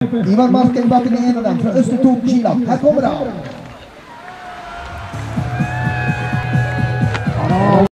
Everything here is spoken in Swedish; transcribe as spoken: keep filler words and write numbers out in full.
Ivar Masken bakom i ena den från Östertorp, Kila. Här kommer han.